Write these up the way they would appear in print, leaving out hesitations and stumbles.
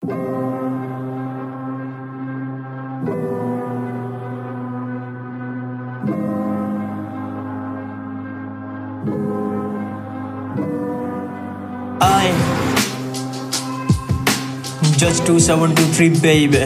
I just 2723 baby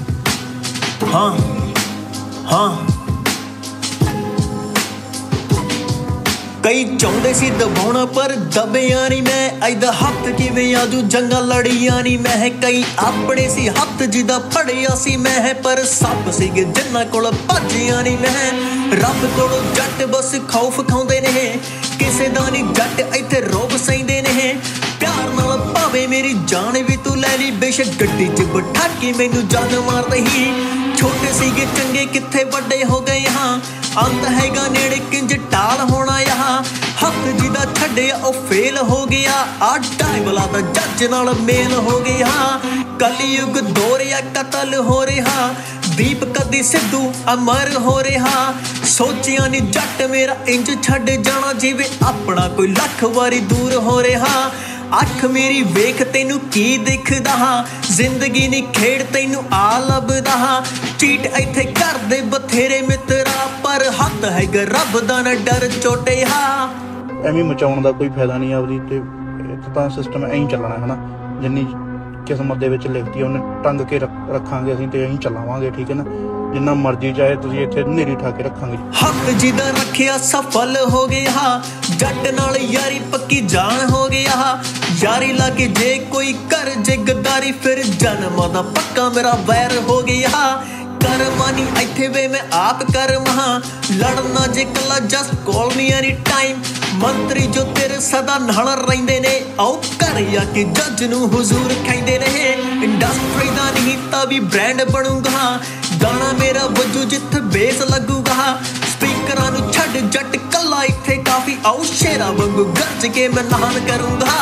कई चाहते सी दबाउणा पर दबिया नहीं मैं अज हथ जिवें आजू जंगा लड़िया नहीं मैं कई अपने सी हथ जिदा फड़िया सी मैं पर सप सीगे जिन्हां कोल भजिया नहीं मैं रब कोलों जट बस खौफ खाउंदे ने किसे दा नहीं जट इत्थे रोब सहिंदे ने प्यार नाल भावे मेरी जान भी तू लै ली बेशक गड्डी च बिठा के मैनू जान मार रही छोटे सीगे चंगे कित्थे वड्डे हो गए हाँ अंत हैगा नेड़े किंज टाल होना यहाँ हक जिदा छड्डिया ओ फेल हो गया आ टाइबला दा जज नाल मेल हो गया कलयुग दोहरिया कतल हो रहा दीप कदी सिद्धू अमर हो रहा सोचिया नी जट मेरा इंज छड्ड जाना जिवें अपना कोई लख वारी दूर हो रहा अख मेरी वेख तैनू की दिखदा हाँ जिंदगी नी खेड़ तैनू आ लभदा हाँ चीट इत्थे करदे बथेरे मित्रा पर हथ है रब दा न डर चोटे हाँ एवें मचाउण दा कोई फायदा नहीं आपदी ते तां सिस्टम ऐं चलना है ना जिन्नी किस्मत दे विच लिखती है उन्हें टंग के रखांगे असीं ते ऐं चलावांगे ठीक है ना जिन्ना मर्जी चाहे तुसीं इत्थे नेरी ठा के रखांगे हक जिदा रखिया सफल हो गया जट नाल यारी पक्की जान हो गया यारी लाके जे कोई कर जे गद्दारी फिर जन्म दा पक्का मेरा वैर हो गया करमानी इत्थे वे मैं आप कर्म हाँ लड़ना जे कला just call me any time मंत्री जो तेरे सदा नाल रहिंदे ने आओ घर आके जज नू हुजूर खाइंदे ने इंडस्ट्री दा नहीं तां भी ब्रांड बनूगा गाना मेरा वजू जिथे बेस लगूगा स्पीकरां नू छड्ड जट कला इत्थे काफी आओ शेरा वांगू गरज के मैं नान करूंगा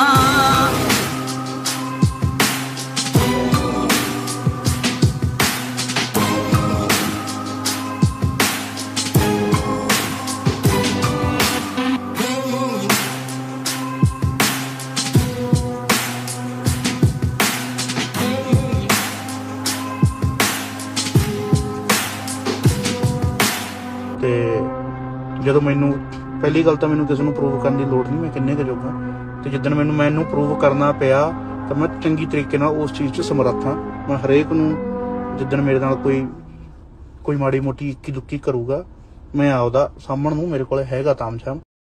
ਤੇ ਜਦੋਂ ਮੈਨੂੰ ਪਹਿਲੀ ਗੱਲ ਤਾਂ ਮੈਨੂੰ ਕਿਸੇ ਨੂੰ ਪ੍ਰੂਵ ਕਰਨ ਦੀ ਲੋੜ ਨਹੀਂ ਮੈਂ ਕਿੰਨੇ ਕੁ ਜੋਗਾ ਤੇ ਜਿੱਦਣ ਮੈਨੂੰ ਪ੍ਰੂਵ ਕਰਨਾ ਪਿਆ ਤਾਂ ਮੈਂ ਚੰਗੀ ਤਰੀਕੇ ਨਾਲ ਉਸ ਚੀਜ਼ 'ਚ ਸਮਰੱਥ ਹਾਂ ਮੈਂ ਹਰੇਕ ਨੂੰ ਜਿੱਦਣ ਮੇਰੇ ਨਾਲ ਕੋਈ ਮਾੜੀ ਮੋਟੀ ਇੱਕੀ ਦੁੱਕੀ ਕਰੂਗਾ ਮੈਂ ਆਪਦਾ ਸਾਹਮਣ ਨੂੰ ਮੇਰੇ ਕੋਲ ਹੈਗਾ ਤਾਮਝਾਮ